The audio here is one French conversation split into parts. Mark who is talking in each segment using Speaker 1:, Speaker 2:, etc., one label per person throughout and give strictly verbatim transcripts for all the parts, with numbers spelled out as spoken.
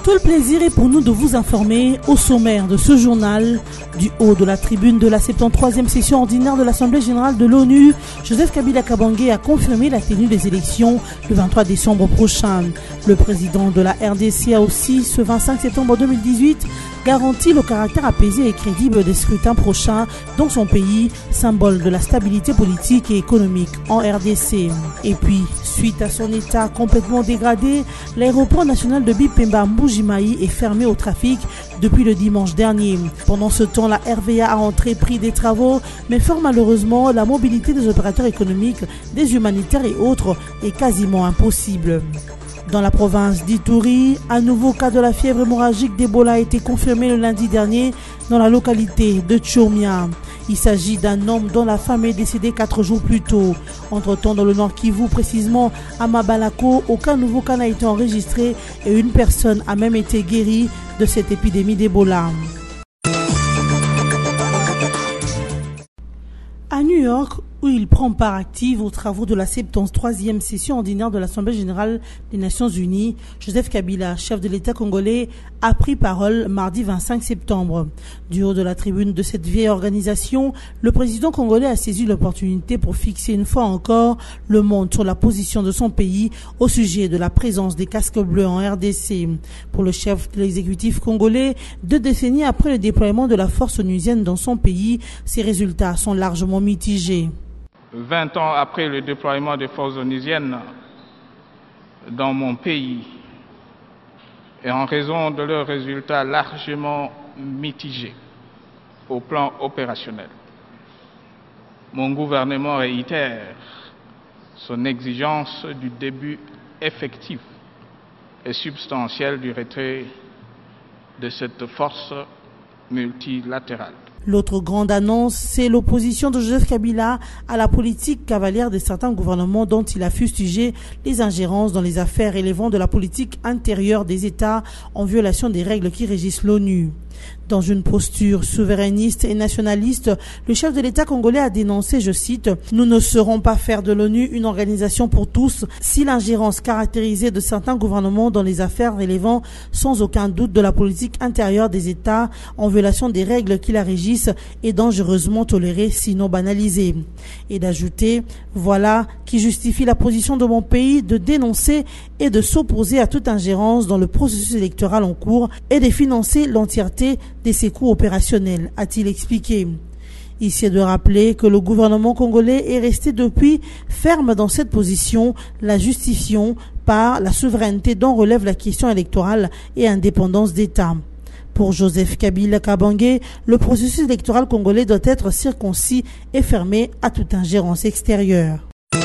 Speaker 1: Tout le plaisir est pour nous de vous informer au sommaire de ce journal. Du haut de la tribune de la soixante-treizième session ordinaire de l'Assemblée générale de l'ONU, Joseph Kabila Kabange a confirmé la tenue des élections le vingt-trois décembre prochain. Le président de la R D C a aussi, ce vingt-cinq septembre deux mille dix-huit, garanti le caractère apaisé et crédible des scrutins prochains dans son pays, symbole de la stabilité politique et économique en R D C. Et puis, suite à son état complètement dégradé, l'aéroport national de Bipemba Mbujimayi est fermé au trafic depuis le dimanche dernier. Pendant ce temps, la R V A a entrepris des travaux, mais fort malheureusement, la mobilité des opérateurs économiques, des humanitaires et autres est quasiment impossible. Dans la province d'Ituri, un nouveau cas de la fièvre hémorragique d'Ebola a été confirmé le lundi dernier dans la localité de Tchomia. Il s'agit d'un homme dont la femme est décédée quatre jours plus tôt. Entre-temps, dans le Nord Kivu, précisément à Mabalako, aucun nouveau cas n'a été enregistré et une personne a même été guérie de cette épidémie d'Ebola. À New York, où il prend part active aux travaux de la soixante-treizième session ordinaire de l'Assemblée générale des Nations unies, Joseph Kabila, chef de l'État congolais, a pris parole mardi vingt-cinq septembre. Du haut de la tribune de cette vieille organisation, le président congolais a saisi l'opportunité pour fixer une fois encore le monde sur la position de son pays au sujet de la présence des casques bleus en R D C. Pour le chef de l'exécutif congolais, deux décennies après le déploiement de la force onusienne dans son pays, ses résultats sont largement mitigés.
Speaker 2: Vingt ans après le déploiement des forces onusiennes dans mon pays, et en raison de leurs résultats largement mitigés au plan opérationnel, mon gouvernement réitère son exigence du début effectif et substantiel du retrait de cette force multilatérale.
Speaker 1: L'autre grande annonce, c'est l'opposition de Joseph Kabila à la politique cavalière de certains gouvernements dont il a fustigé les ingérences dans les affaires relevant de la politique intérieure des États en violation des règles qui régissent l'ONU. Dans une posture souverainiste et nationaliste, le chef de l'État congolais a dénoncé, je cite, « Nous ne saurons pas faire de l'ONU une organisation pour tous si l'ingérence caractérisée de certains gouvernements dans les affaires relevant sans aucun doute de la politique intérieure des États en violation des règles qui la régissent est dangereusement tolérée, sinon banalisée. » Et d'ajouter, « Voilà qui justifie la position de mon pays de dénoncer et de s'opposer à toute ingérence dans le processus électoral en cours et de financer l'entièreté de ses coûts opérationnels, a-t-il expliqué. Ici est de rappeler que le gouvernement congolais est resté depuis ferme dans cette position, la justifiant par la souveraineté dont relève la question électorale et indépendance d'État. Pour Joseph Kabila Kabange, le processus électoral congolais doit être circoncis et fermé à toute ingérence extérieure.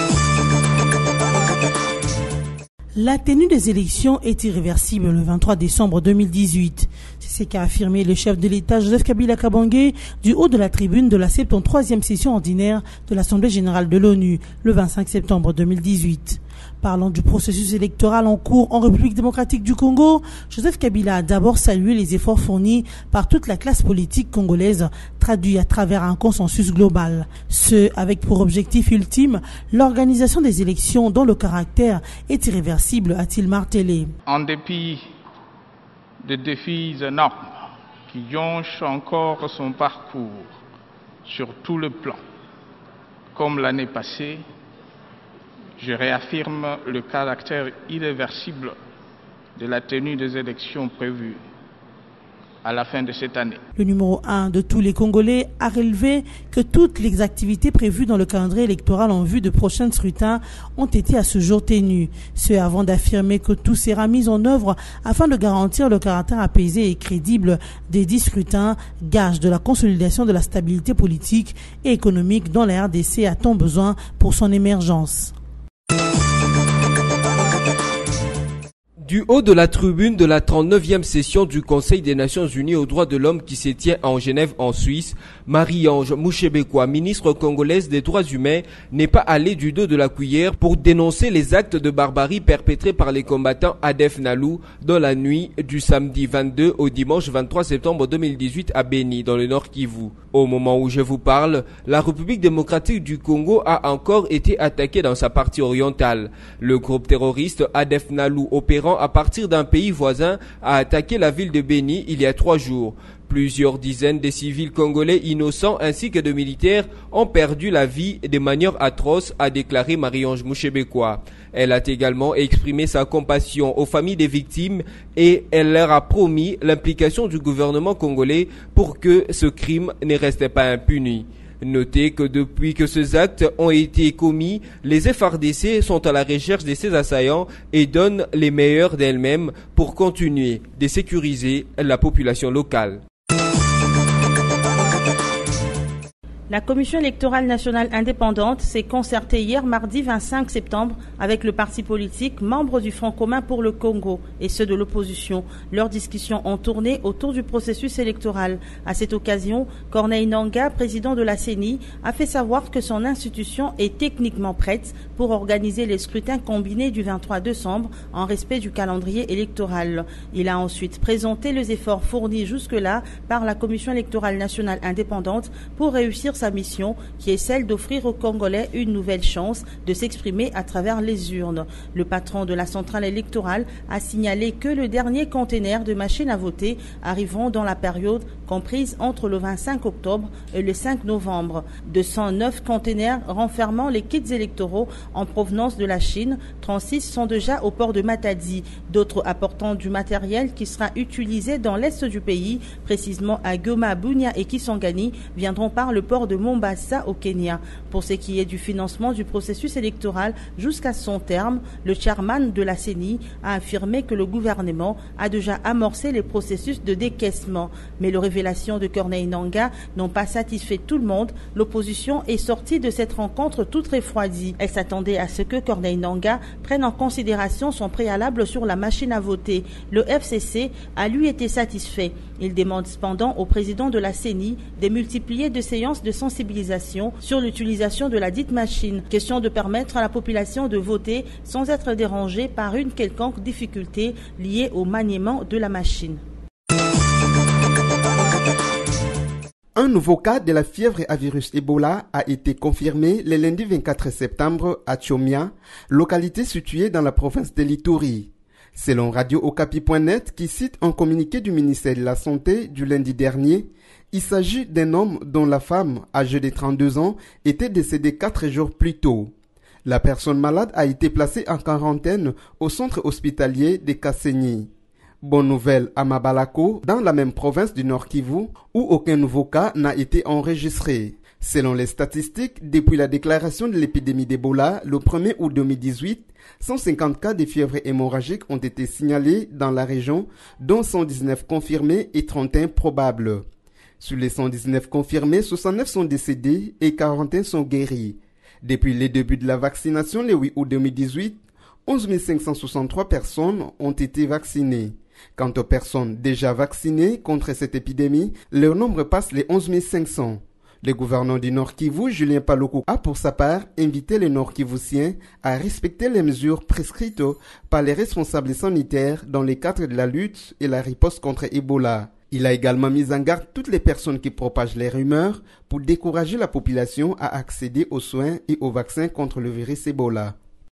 Speaker 1: La tenue des élections est irréversible le vingt-trois décembre deux mille dix-huit. C'est ce qu'a affirmé le chef de l'État Joseph Kabila Kabange du haut de la tribune de la soixante-treizième session ordinaire de l'Assemblée générale de l'ONU le vingt-cinq septembre deux mille dix-huit. Parlant du processus électoral en cours en République démocratique du Congo, Joseph Kabila a d'abord salué les efforts fournis par toute la classe politique congolaise, traduits à travers un consensus global. Ce, avec pour objectif ultime, l'organisation des élections dont le caractère est irréversible, a-t-il martelé.
Speaker 2: En dépit des défis énormes qui jonchent encore son parcours sur tout le plan, comme l'année passée, je réaffirme le caractère irréversible de la tenue des élections prévues à la fin de cette année.
Speaker 1: Le numéro un de tous les Congolais a relevé que toutes les activités prévues dans le calendrier électoral en vue de prochains scrutins ont été à ce jour tenues. Ce avant d'affirmer que tout sera mis en œuvre afin de garantir le caractère apaisé et crédible des dix scrutins, gage de la consolidation de la stabilité politique et économique dont la R D C a tant besoin pour son émergence.
Speaker 3: Du haut de la tribune de la trente-neuvième session du Conseil des Nations Unies aux droits de l'homme qui se tient en Genève en Suisse, Marie-Ange Mouchebekwa, ministre congolaise des droits humains, n'est pas allée du dos de la cuillère pour dénoncer les actes de barbarie perpétrés par les combattants Adef Nalou dans la nuit du samedi vingt-deux au dimanche vingt-trois septembre deux mille dix-huit à Beni, dans le Nord Kivu. Au moment où je vous parle, la République démocratique du Congo a encore été attaquée dans sa partie orientale. Le groupe terroriste Adef Nalou, opérant venant à partir d'un pays voisin a attaqué la ville de Beni il y a trois jours. Plusieurs dizaines de civils congolais innocents ainsi que de militaires ont perdu la vie de manière atroce, a déclaré Marie-Ange Mushebekwa. Elle a également exprimé sa compassion aux familles des victimes et elle leur a promis l'implication du gouvernement congolais pour que ce crime ne reste pas impuni. Notez que depuis que ces actes ont été commis, les F A R D C sont à la recherche de ces assaillants et donnent les meilleurs d'elles-mêmes pour continuer de sécuriser la population locale.
Speaker 4: La Commission électorale nationale indépendante s'est concertée hier mardi vingt-cinq septembre avec le parti politique membre du Front commun pour le Congo et ceux de l'opposition. Leurs discussions ont tourné autour du processus électoral. À cette occasion, Corneille Nangaa, président de la C E N I, a fait savoir que son institution est techniquement prête pour organiser les scrutins combinés du vingt-trois décembre en respect du calendrier électoral. Il a ensuite présenté les efforts fournis jusque-là par la Commission électorale nationale indépendante pour réussir sa mission, qui est celle d'offrir aux Congolais une nouvelle chance de s'exprimer à travers les urnes. Le patron de la centrale électorale a signalé que le dernier conteneur de machines à voter arriveront dans la période comprise entre le vingt-cinq octobre et le cinq novembre. deux cent neuf conteneurs renfermant les kits électoraux en provenance de la Chine, trente-six sont déjà au port de Matadi. D'autres apportant du matériel qui sera utilisé dans l'est du pays, précisément à Goma, Bunia et Kisangani, viendront par le port de Mombasa au Kenya. Pour ce qui est du financement du processus électoral jusqu'à son terme, le chairman de la C E N I a affirmé que le gouvernement a déjà amorcé les processus de décaissement. Mais les révélations de Corneille Nangaa n'ont pas satisfait tout le monde. L'opposition est sortie de cette rencontre toute refroidie. Elle s'attendait à ce que Corneille Nangaa prenne en considération son préalable sur la machine à voter. Le F C C a lui été satisfait. Il demande cependant au président de la C E N I de multiplier de séances de sensibilisation sur l'utilisation de la dite machine. Question de permettre à la population de voter sans être dérangée par une quelconque difficulté liée au maniement de la machine.
Speaker 5: Un nouveau cas de la fièvre à virus Ebola a été confirmé le lundi vingt-quatre septembre à Tchomia, localité située dans la province de l'Ituri. Selon Radio Okapi point net qui cite un communiqué du ministère de la Santé du lundi dernier, il s'agit d'un homme dont la femme, âgée de trente-deux ans, était décédée quatre jours plus tôt. La personne malade a été placée en quarantaine au centre hospitalier de Kasenyi. Bonne nouvelle à Mabalako, dans la même province du Nord Kivu, où aucun nouveau cas n'a été enregistré. Selon les statistiques, depuis la déclaration de l'épidémie d'Ebola le premier août deux mille dix-huit, cent cinquante cas de fièvre hémorragique ont été signalés dans la région, dont cent dix-neuf confirmés et trente et un probables. Sur les cent dix-neuf confirmés, soixante-neuf sont décédés et quarante et un sont guéris. Depuis le début de la vaccination le huit août deux mille dix-huit, onze mille cinq cent soixante-trois personnes ont été vaccinées. Quant aux personnes déjà vaccinées contre cette épidémie, leur nombre passe les onze mille cinq cents. Le gouverneur du Nord Kivu, Julien Paluku, a pour sa part invité les Nord Kivusiens à respecter les mesures prescrites par les responsables sanitaires dans le cadre de la lutte et la riposte contre Ebola. Il a également mis en garde toutes les personnes qui propagent les rumeurs pour décourager la population à accéder aux soins et aux vaccins contre le virus Ebola.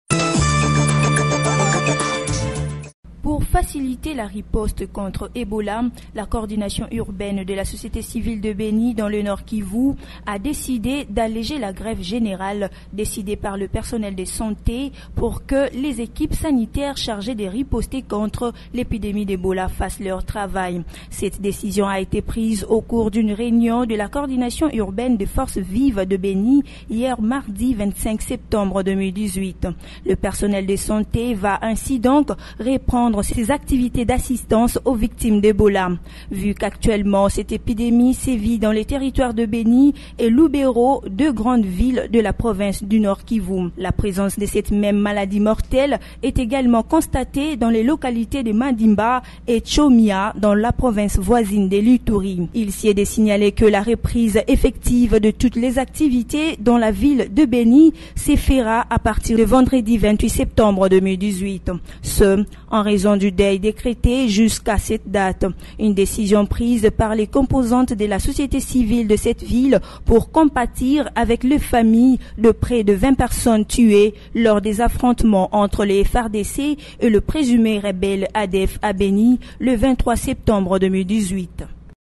Speaker 6: Pour faciliter la riposte contre Ebola, la coordination urbaine de la société civile de Beni dans le Nord Kivu a décidé d'alléger la grève générale décidée par le personnel de santé pour que les équipes sanitaires chargées de riposter contre l'épidémie d'Ebola fassent leur travail. Cette décision a été prise au cours d'une réunion de la coordination urbaine des forces vives de Beni hier mardi vingt-cinq septembre deux mille dix-huit. Le personnel de santé va ainsi donc reprendre ses activités d'assistance aux victimes d'Ebola. Vu qu'actuellement cette épidémie sévit dans les territoires de Beni et Lubero, deux grandes villes de la province du Nord Kivu. La présence de cette même maladie mortelle est également constatée dans les localités de Mandimba et Tchomia dans la province voisine de l'Ituri. Il s'y est de signaler que la reprise effective de toutes les activités dans la ville de Beni s'effectuera à partir de vendredi vingt-huit septembre deux mille dix-huit. Ce, en raison du du deuil décrété jusqu'à cette date. Une décision prise par les composantes de la société civile de cette ville pour compatir avec les familles de près de vingt personnes tuées lors des affrontements entre les F A R D C et le présumé rebelle A D F à Béni le vingt-trois septembre deux mille dix-huit.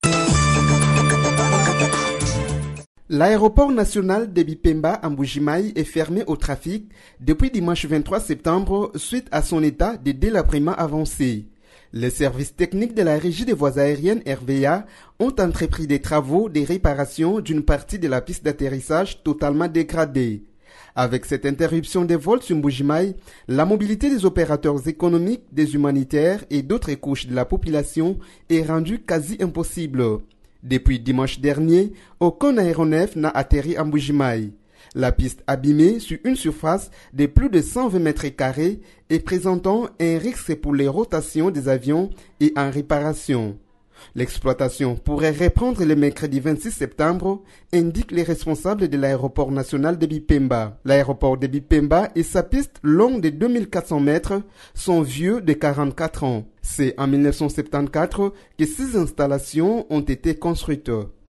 Speaker 5: L'aéroport national de Bipemba à Mbujimayi est fermé au trafic depuis dimanche vingt-trois septembre suite à son état de délabrement avancé. Les services techniques de la Régie des voies aériennes R V A ont entrepris des travaux de réparation d'une partie de la piste d'atterrissage totalement dégradée. Avec cette interruption des vols sur Mbujimayi, la mobilité des opérateurs économiques, des humanitaires et d'autres couches de la population est rendue quasi impossible. Depuis dimanche dernier, aucun aéronef n'a atterri à Mbujimayi. La piste abîmée sur une surface de plus de cent vingt mètres carrés et présentant un risque pour les rotations des avions et en réparation. L'exploitation pourrait reprendre le mercredi vingt-six septembre, indiquent les responsables de l'aéroport national de Bipemba. L'aéroport de Bipemba et sa piste longue de deux mille quatre cents mètres sont vieux de quarante-quatre ans. C'est en mille neuf cent soixante-quatorze que ces installations ont été construites.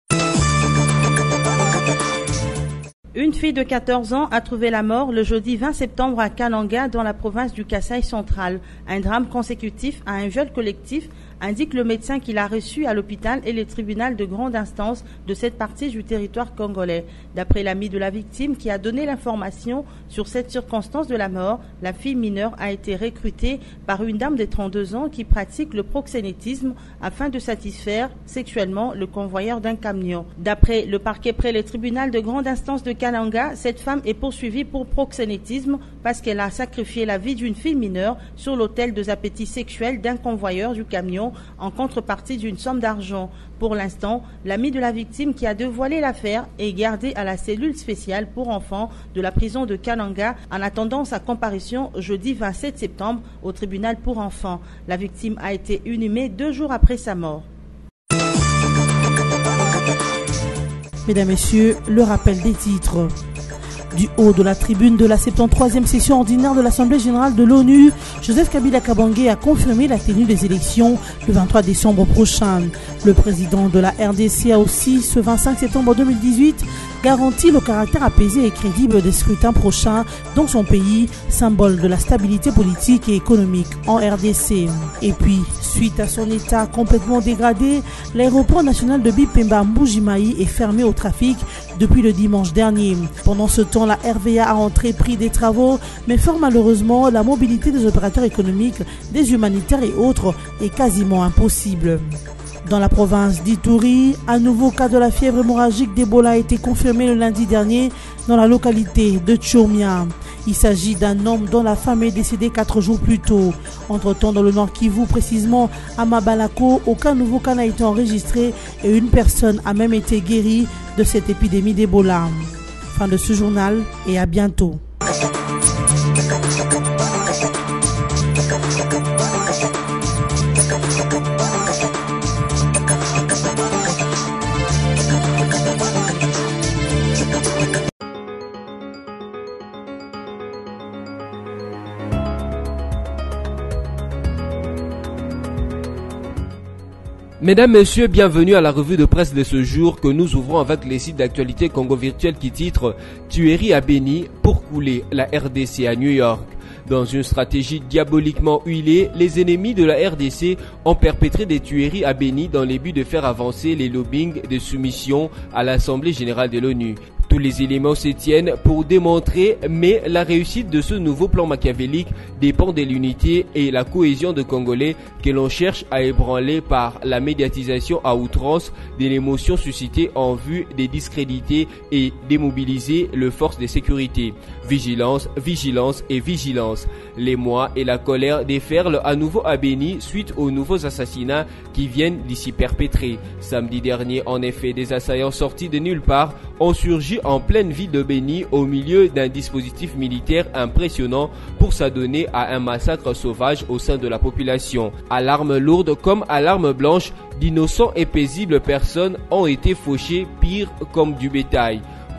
Speaker 4: Une fille de quatorze ans a trouvé la mort le jeudi vingt septembre à Kananga dans la province du Kasaï central. Un drame consécutif à un viol collectif, indique le médecin qui l'a reçu à l'hôpital et les tribunaux de grande instance de cette partie du territoire congolais. D'après l'ami de la victime qui a donné l'information sur cette circonstance de la mort, la fille mineure a été recrutée par une dame de trente-deux ans qui pratique le proxénétisme afin de satisfaire sexuellement le convoyeur d'un camion. D'après le parquet près les tribunaux de grande instance de Kananga, cette femme est poursuivie pour proxénétisme parce qu'elle a sacrifié la vie d'une fille mineure sur l'autel des appétits sexuels d'un convoyeur du camion en contrepartie d'une somme d'argent. Pour l'instant, l'ami de la victime qui a dévoilé l'affaire est gardé à la cellule spéciale pour enfants de la prison de Kananga en attendant sa comparution jeudi vingt-sept septembre au tribunal pour enfants. La victime a été inhumée deux jours après sa mort.
Speaker 1: Mesdames, Messieurs, le rappel des titres. Du haut de la tribune de la soixante-treizième session ordinaire de l'Assemblée générale de l'ONU, Joseph Kabila Kabange a confirmé la tenue des élections le vingt-trois décembre prochain. Le président de la R D C a aussi, ce vingt-cinq septembre deux mille dix-huit, garanti le caractère apaisé et crédible des scrutins prochains dans son pays, symbole de la stabilité politique et économique en R D C. Et puis, suite à son état complètement dégradé, l'aéroport national de Bipemba Mbujimayi est fermé au trafic depuis le dimanche dernier. Pendant ce temps, la R V A a entrepris des travaux, mais fort malheureusement, la mobilité des opérateurs économiques, des humanitaires et autres est quasiment impossible. Dans la province d'Ituri, un nouveau cas de la fièvre hémorragique d'Ebola a été confirmé le lundi dernier dans la localité de Tchomia. Il s'agit d'un homme dont la femme est décédée quatre jours plus tôt. Entre-temps, dans le Nord Kivu, précisément à Mabalako, aucun nouveau cas n'a été enregistré et une personne a même été guérie de cette épidémie d'Ebola. Fin de ce journal et à bientôt.
Speaker 3: Mesdames, Messieurs, bienvenue à la revue de presse de ce jour que nous ouvrons avec les sites d'actualité Congo Virtuel qui titre « Tuerie à Béni pour couler la R D C à New York ». Dans une stratégie diaboliquement huilée, les ennemis de la R D C ont perpétré des tueries à Béni dans le but de faire avancer les lobbyings de soumission à l'Assemblée générale de l'ONU. Tous les éléments se tiennent pour démontrer, mais la réussite de ce nouveau plan machiavélique dépend de l'unité et la cohésion de Congolais que l'on cherche à ébranler par la médiatisation à outrance de l'émotion suscitée en vue de discréditer et démobiliser les forces de sécurité. Vigilance, vigilance et vigilance. L'émoi et la colère déferlent à nouveau à Béni suite aux nouveaux assassinats qui viennent d'y perpétrer. Samedi dernier, en effet, des assaillants sortis de nulle part ont surgi en pleine ville de Béni au milieu d'un dispositif militaire impressionnant pour s'adonner à un massacre sauvage au sein de la population. À l'arme lourde comme à l'arme blanche, d'innocents et paisibles personnes ont été fauchées pire comme du bétail.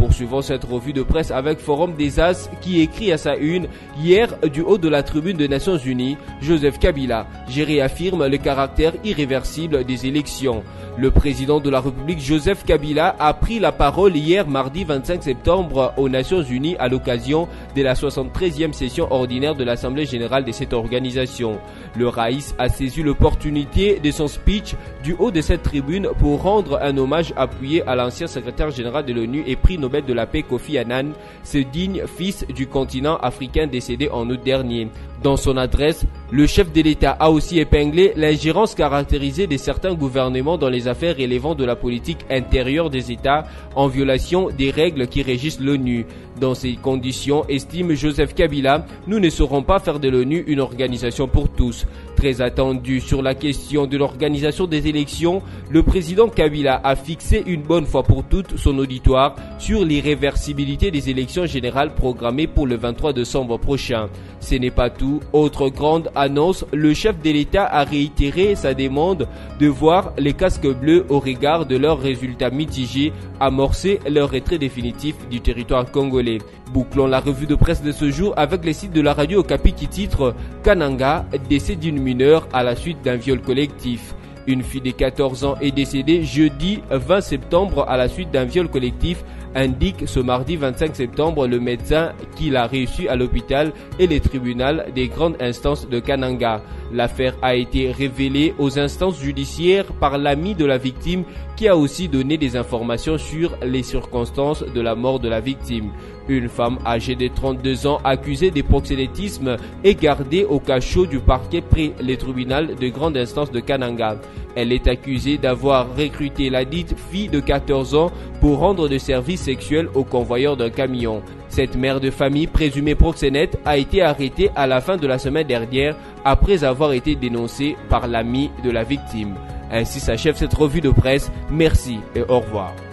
Speaker 3: Poursuivons cette revue de presse avec Forum des As qui écrit à sa une hier du haut de la tribune des Nations Unies, Joseph Kabila, je réaffirme le caractère irréversible des élections. Le président de la République Joseph Kabila a pris la parole hier mardi vingt-cinq septembre aux Nations Unies à l'occasion de la soixante-treizième session ordinaire de l'Assemblée générale de cette organisation. Le Raïs a saisi l'opportunité de son speech du haut de cette tribune pour rendre un hommage appuyé à l'ancien secrétaire général de l'ONU et prix Nobel de la paix Kofi Annan, ce digne fils du continent africain décédé en août dernier. Dans son adresse, le chef de l'État a aussi épinglé l'ingérence caractérisée de certains gouvernements dans les affaires relevant de la politique intérieure des États en violation des règles qui régissent l'ONU. Dans ces conditions, estime Joseph Kabila, nous ne saurons pas faire de l'ONU une organisation pour tous. Très attendu sur la question de l'organisation des élections, le président Kabila a fixé une bonne fois pour toutes son auditoire sur l'irréversibilité des élections générales programmées pour le vingt-trois décembre prochain. Ce n'est pas tout. Autre grande annonce, le chef de l'État a réitéré sa demande de voir les casques bleus au regard de leurs résultats mitigés amorcer leur retrait définitif du territoire congolais. Bouclons la revue de presse de ce jour avec les sites de la radio Okapi qui titre Kananga, décès d'une mineure à la suite d'un viol collectif. Une fille de quatorze ans est décédée jeudi vingt septembre à la suite d'un viol collectif, indique ce mardi vingt-cinq septembre le médecin qui l'a reçu à l'hôpital et les tribunaux des grandes instances de Kananga. L'affaire a été révélée aux instances judiciaires par l'ami de la victime qui a aussi donné des informations sur les circonstances de la mort de la victime. Une femme âgée de trente-deux ans accusée de proxénétisme est gardée au cachot du parquet près les tribunaux de grande instance de Kananga. Elle est accusée d'avoir recruté la dite fille de quatorze ans pour rendre des services sexuels au convoyeur d'un camion. Cette mère de famille présumée proxénète a été arrêtée à la fin de la semaine dernière après avoir été dénoncée par l'ami de la victime. Ainsi s'achève cette revue de presse. Merci et au revoir.